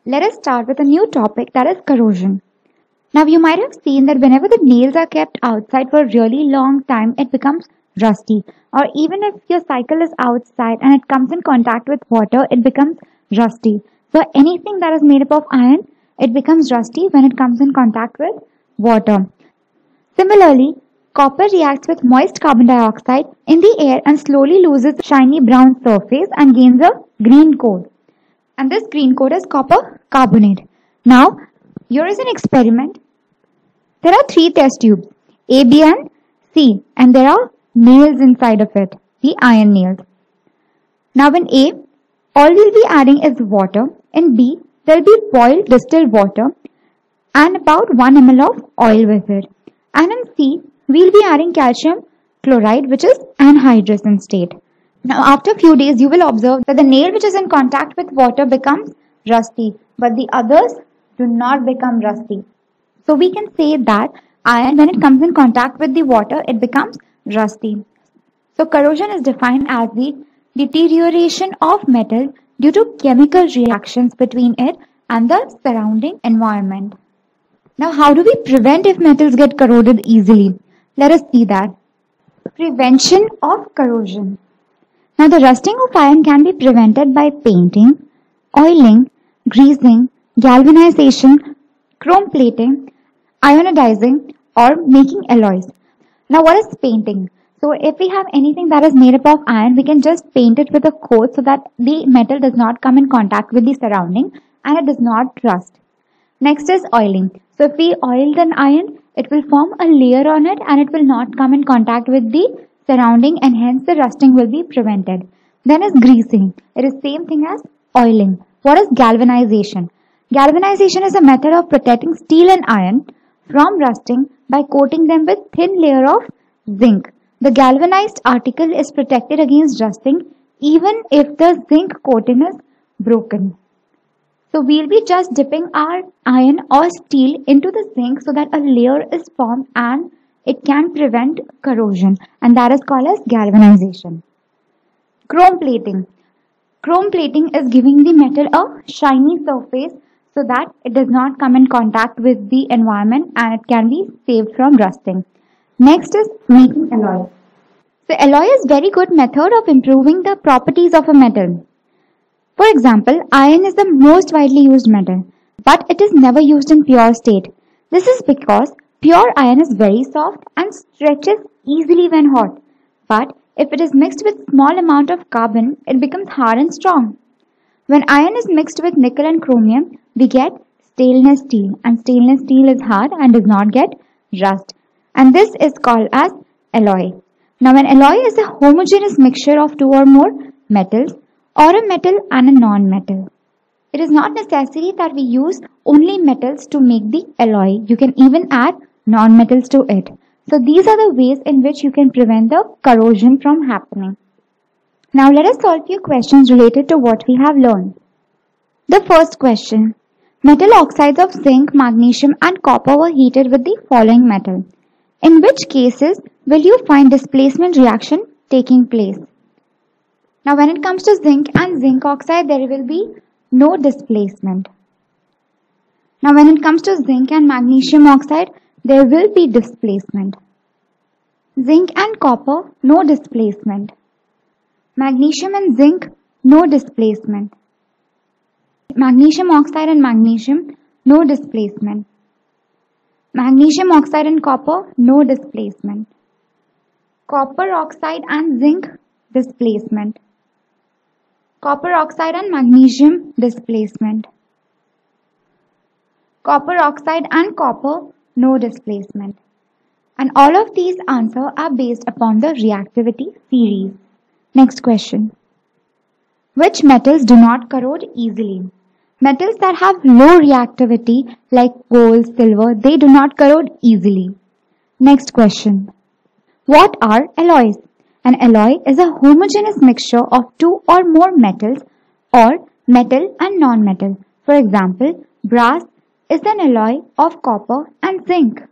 Let us start with a new topic, that is corrosion. Now you might have seen that whenever the nails are kept outside for a really long time, it becomes rusty. Or even if your cycle is outside and it comes in contact with water, it becomes rusty. So anything that is made up of iron, it becomes rusty when it comes in contact with water. Similarly, copper reacts with moist carbon dioxide in the air and slowly loses shiny brown surface and gains a green coat. And this green coat is copper carbonate. Now, here is an experiment. There are 3 test tubes, A, B and C, and there are nails inside of it, the iron nails. Now in A, all we'll be adding is water. In B, there will be boiled distilled water and about 1 ml of oil with it. And in C, we'll be adding calcium chloride, which is anhydrous in state. Now after a few days, you will observe that the nail which is in contact with water becomes rusty, but the others do not become rusty. So we can say that iron, when it comes in contact with the water, it becomes rusty. So corrosion is defined as the deterioration of metal due to chemical reactions between it and the surrounding environment. Now how do we prevent if metals get corroded easily? Let us see that. Prevention of corrosion. Now the rusting of iron can be prevented by painting, oiling, greasing, galvanization, chrome plating, ionizing or making alloys. Now what is painting? So if we have anything that is made up of iron, we can just paint it with a coat so that the metal does not come in contact with the surrounding and it does not rust. Next is oiling. So if we oil an iron, it will form a layer on it and it will not come in contact with the surrounding and hence the rusting will be prevented. Then is greasing. It is same thing as oiling. What is galvanization? Galvanization is a method of protecting steel and iron from rusting by coating them with thin layer of zinc. The galvanized article is protected against rusting even if the zinc coating is broken. So we'll be just dipping our iron or steel into the zinc so that a layer is formed and it can prevent corrosion, and that is called as galvanization. Chrome plating. Chrome plating is giving the metal a shiny surface so that it does not come in contact with the environment and it can be saved from rusting. Next is making alloy. So alloy is very good method of improving the properties of a metal. For example, iron is the most widely used metal, but it is never used in pure state. This is because pure iron is very soft and stretches easily when hot. But if it is mixed with small amount of carbon, it becomes hard and strong. When iron is mixed with nickel and chromium, we get stainless steel, and stainless steel is hard and does not get rust. And this is called as alloy. Now an alloy is a homogeneous mixture of 2 or more metals, or a metal and a non-metal. It is not necessary that we use only metals to make the alloy. You can even add non-metals to it. So these are the ways in which you can prevent the corrosion from happening. Now let us solve few questions related to what we have learned. The first question. Metal oxides of zinc, magnesium and copper were heated with the following metal. In which cases will you find displacement reaction taking place? Now when it comes to zinc and zinc oxide, there will be no displacement. Now when it comes to zinc and magnesium oxide, there will be displacement. Zinc and copper, no displacement. Magnesium and zinc, no displacement. Magnesium oxide and magnesium, no displacement. Magnesium oxide and copper, no displacement. Copper oxide and zinc, displacement. Copper oxide and magnesium, displacement. Copper oxide and copper, no displacement. And all of these answers are based upon the reactivity series. Next question. Which metals do not corrode easily? Metals that have low reactivity like gold, silver, they do not corrode easily. Next question. What are alloys? An alloy is a homogeneous mixture of 2 or more metals or metal and non-metal. For example, brass is an alloy of copper and zinc.